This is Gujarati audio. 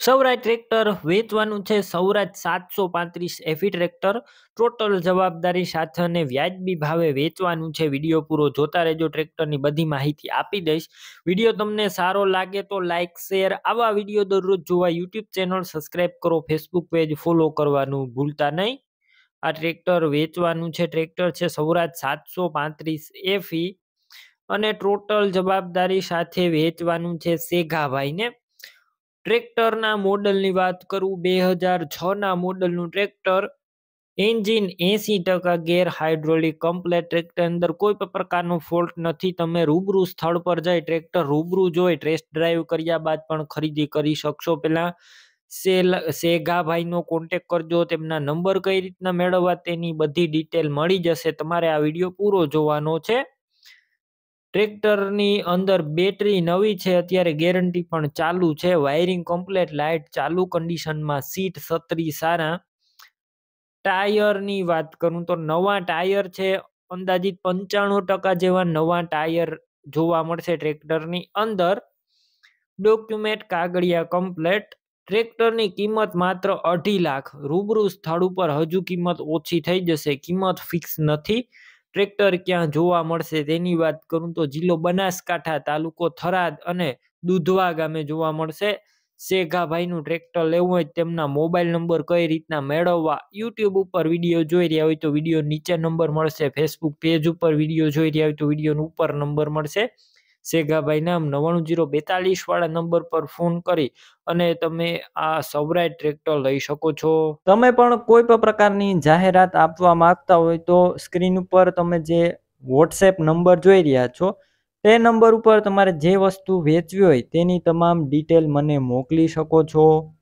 સૌરાજ ટ્રેક્ટર વેચવાનું છે. સૌરાજ 735 એફી ટ્રેક્ટર ટોટલ જવાબદારી સાથે અને વ્યાજબી ભાવે વેચવાનું છે. વિડીયો પૂરો જોતા રહેજો. ટ્રેક્ટરની બધી માહિતી આપી દઈશ. વિડીયો તમને સારો લાગે તો લાઇક શેર આવા વિડીયો દરરોજ જોવા યુટ્યુબ ચેનલ સબસ્ક્રાઈબ કરો, ફેસબુક પેજ ફોલો કરવાનું ભૂલતા નહીં. આ ટ્રેક્ટર વેચવાનું છે. ટ્રેક્ટર છે સૌરાજ 735 એફી અને ટોટલ જવાબદારી સાથે વેચવાનું છે સેઘાભાઈને. ટ્રેક્ટરના મોડલની વાત કરું, 2006ના મોડલનું tractor. Engine 80% gear hydraulic complete. Tractor અંદર કોઈ પણ પ્રકારનો ફોલ્ટ નથી. તમે રૂબરૂ સ્થળ પર જઈ ટ્રેક્ટર રૂબરૂ જોઈ ટેસ્ટ ડ્રાઈવ કર્યા બાદ પણ ખરીદી કરી શકશો. પહેલા સેઘાભાઈનો કોન્ટેક કરજો. તેમના નંબર કઈ રીતના મેળવવા તેની બધી ડિટેલ મળી જશે. તમારે આ વિડીયો પૂરો જોવાનો છે. ટ્રેક્ટરની અંદર બેટરી નવી છે, અત્યારે ગેરંટી પણ ચાલુ છે. વાયરિંગ કમ્પ્લેટ, લાઇટ ચાલુ કન્ડિશનમાં, સીટ છત્રી સારા. ટાયરની વાત કરું તો નવા ટાયર છે. અંદાજિત 95% જેવા નવા ટાયર જોવા મળશે ટ્રેક્ટરની અંદર. ડોક્યુમેન્ટ કાગળિયા કમ્પ્લેટ. ટ્રેક્ટરની કિંમત માત્ર 2.5 લાખ. રૂબરૂ સ્થળ ઉપર હજુ કિંમત ઓછી થઈ જશે. કિંમત ફિક્સ નથી. ટ્રેક્ટર ક્યાં જોવા મળશે તેની વાત કરું તો જિલ્લો બનાસકાંઠા, તાલુકો થરાદ અને દુધવા ગામે જોવા મળશે. સેઘાભાઈનું ટ્રેક્ટર લેવું હોય તેમના મોબાઈલ નંબર કઈ રીતના મેળવવા, યુટ્યુબ ઉપર વિડીયો જોઈ રહ્યા હોય તો વિડીયો નીચે નંબર મળશે. ફેસબુક પેજ ઉપર વિડીયો જોઈ રહ્યા હોય તો વિડીયો ઉપર નંબર મળશે. સેઘાભાઈ નામ 99042 વાળા નંબર પર ફોન કરી અને તમે આ સૌરાજ ટ્રેક્ટર લઈ શકો છો. તમે પણ કોઈ પણ પ્રકારની જાહેરાત આપવા માંગતા હોય તો સ્ક્રીન ઉપર તમે જે વોટ્સએપ નંબર જોઈ રહ્યા છો તે નંબર ઉપર તમારે જે વસ્તુ વેચવી હોય તેની તમામ ડિટેલ મને મોકલી શકો છો.